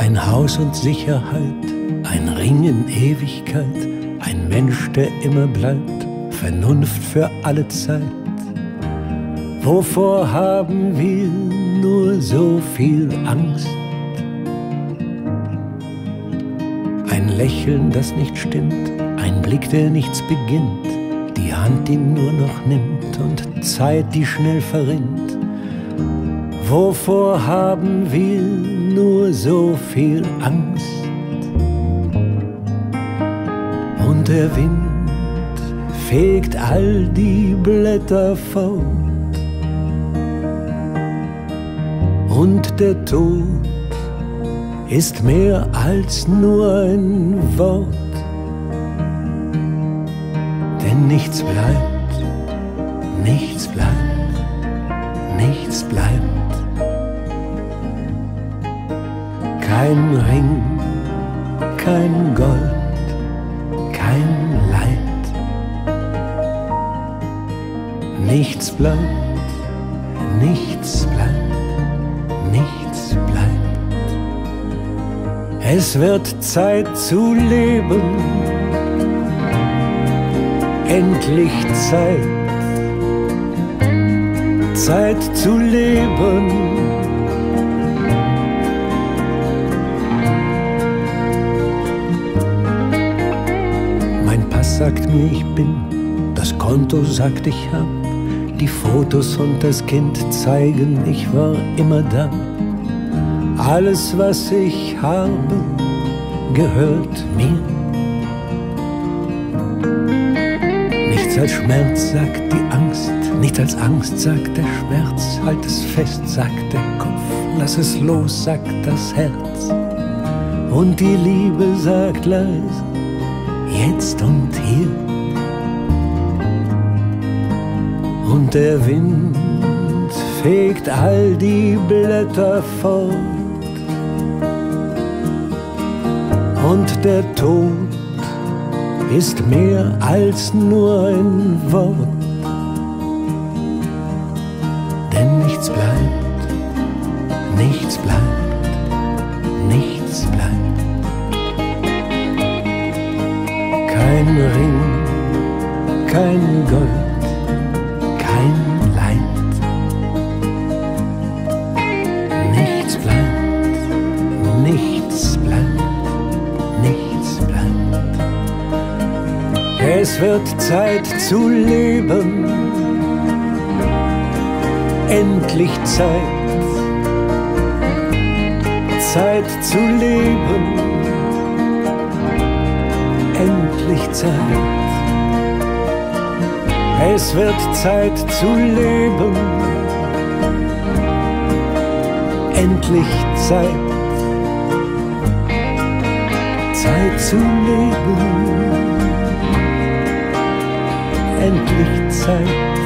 Ein Haus und Sicherheit, ein Ring in Ewigkeit, ein Mensch, der immer bleibt, Vernunft für alle Zeit. Wovor haben wir nur so viel Angst? Ein Lächeln, das nicht stimmt, ein Blick, der nichts beginnt, die Hand, die nur noch nimmt und Zeit, die schnell verrinnt. Wovor haben wir nur so viel Angst? Und der Wind fegt all die Blätter fort und der Tod ist mehr als nur ein Wort. Denn nichts bleibt, nichts bleibt, nichts bleibt. Kein Ring, kein Gold, kein Leid. Nichts bleibt, nichts bleibt, nichts bleibt. Es wird Zeit zu leben, endlich Zeit, Zeit zu leben. Mein Pass sagt mir, ich bin, das Konto sagt, ich hab, die Fotos und das Kind zeigen, ich war immer da. Alles, was ich habe, gehört mir. Nichts als Schmerz, sagt die Angst, nichts als Angst, sagt der Schmerz. Halt es fest, sagt der Kopf, lass es los, sagt das Herz. Und die Liebe sagt leise, jetzt und hier. Und der Wind fegt all die Blätter fort und der Tod ist mehr als nur ein Wort. Denn nichts bleibt, nichts bleibt, nichts bleibt. Kein Ring, kein Gold, kein Leid. Nichts bleibt, nichts bleibt, nichts bleibt. Es wird Zeit zu leben, endlich Zeit, Zeit zu leben, endlich Zeit. Es wird Zeit zu leben, endlich Zeit, Zeit zu leben, endlich Zeit.